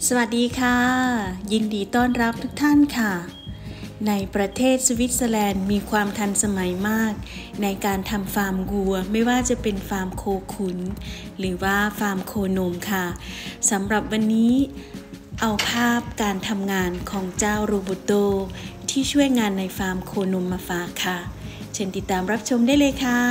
สวัสดีค่ะยินดีต้อนรับทุกท่านค่ะในประเทศสวิตเซอร์แลนด์มีความทันสมัยมากในการทำฟาร์มวัวไม่ว่าจะเป็นฟาร์มโคขุนหรือว่าฟาร์มโคนมค่ะสำหรับวันนี้เอาภาพการทำงานของเจ้าโรบูโตที่ช่วยงานในฟาร์มโคนมมาฝากค่ะเชิญติดตามรับชมได้เลยค่ะ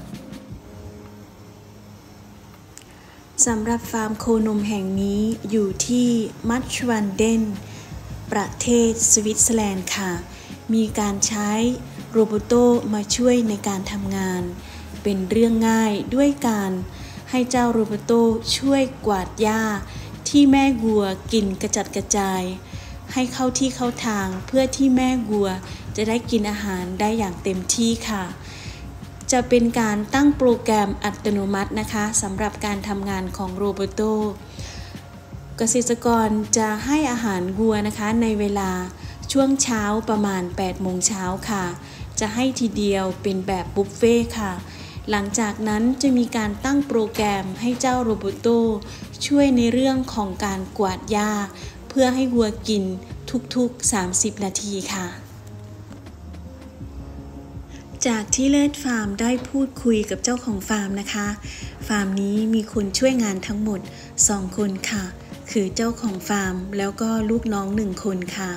สำหรับฟาร์มโคนมแห่งนี้อยู่ที่มัชวันเดนประเทศสวิตเซอร์แลนด์ค่ะมีการใช้โรบูโตมาช่วยในการทำงานเป็นเรื่องง่ายด้วยการให้เจ้าโรบูโตช่วยกวาดหญ้าที่แม่วัวกินกระจัดกระจายให้เข้าที่เข้าทางเพื่อที่แม่วัวจะได้กินอาหารได้อย่างเต็มที่ค่ะจะเป็นการตั้งโปรแกรมอัตโนมัตินะคะสำหรับการทำงานของโรบูโตเกษตรกรจะให้อาหารวัวนะคะในเวลาช่วงเช้าประมาณ 8 โมงเช้าค่ะจะให้ทีเดียวเป็นแบบบุฟเฟ่ค่ะหลังจากนั้นจะมีการตั้งโปรแกรมให้เจ้าโรบูโตช่วยในเรื่องของการกวาดหญ้าเพื่อให้วัวกินทุกๆ30 นาทีค่ะจากที่เลิศฟาร์มได้พูดคุยกับเจ้าของฟาร์มนะคะฟาร์มนี้มีคนช่วยงานทั้งหมด2 คนค่ะคือเจ้าของฟาร์มแล้วก็ลูกน้อง1 คนค่ะ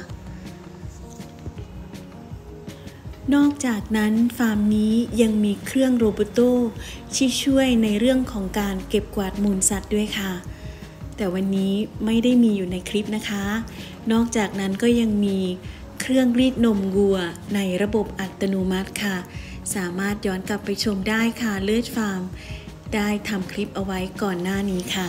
นอกจากนั้นฟาร์มนี้ยังมีเครื่องโรบูโตที่ช่วยในเรื่องของการเก็บกวาดมูลสัตว์ด้วยค่ะแต่วันนี้ไม่ได้มีอยู่ในคลิปนะคะนอกจากนั้นก็ยังมีเครื่องรีดนมวัวในระบบอัตโนมัติค่ะสามารถย้อนกลับไปชมได้ค่ะเลิศฟาร์มได้ทำคลิปเอาไว้ก่อนหน้านี้ค่ะ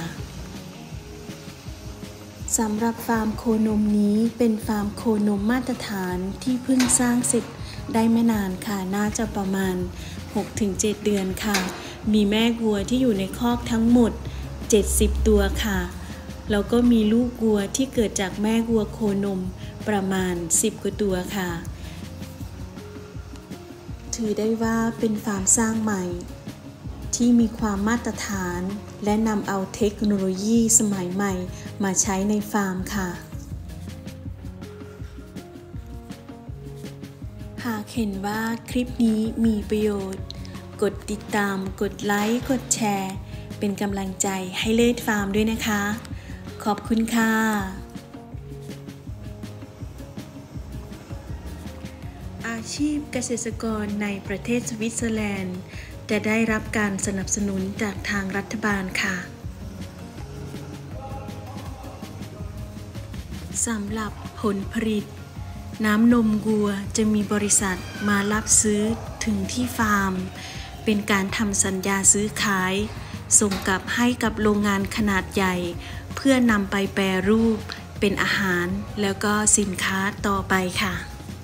สำหรับฟาร์มโคนมนี้เป็นฟาร์มโคนมมาตรฐานที่เพิ่งสร้างเสร็จได้ไม่นานค่ะน่าจะประมาณ 6-7 เดือนค่ะมีแม่วัวที่อยู่ในคอกทั้งหมด70 ตัวค่ะแล้วก็มีลูกวัวที่เกิดจากแม่วัวโคนมประมาณ10 กว่าตัวค่ะถือได้ว่าเป็นฟาร์มสร้างใหม่ที่มีความมาตรฐานและนำเอาเทคโนโลยีสมัยใหม่มาใช้ในฟาร์มค่ะหากเห็นว่าคลิปนี้มีประโยชน์กดติดตามกดไลค์กดแชร์เป็นกำลังใจให้เลิศฟาร์มด้วยนะคะขอบคุณค่ะอาชีพเกษตรกรในประเทศสวิตเซอร์แลนด์จะได้รับการสนับสนุนจากทางรัฐบาลค่ะสำหรับผลผลิตน้ำนมวัวจะมีบริษัทมารับซื้อถึงที่ฟาร์มเป็นการทำสัญญาซื้อขายส่งกลับให้กับโรงงานขนาดใหญ่เพื่อนำไปแปรรูปเป็นอาหารแล้วก็สินค้าต่อไปค่ะ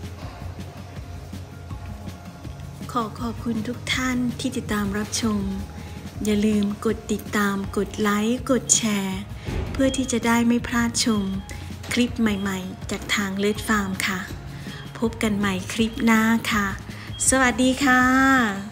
ขอบคุณทุกท่านที่ติดตามรับชมอย่าลืมกดติดตามกดไลค์กดแชร์เพื่อที่จะได้ไม่พลาดชมคลิปใหม่ๆจากทางเลิศฟาร์มค่ะพบกันใหม่คลิปหน้าค่ะสวัสดีค่ะ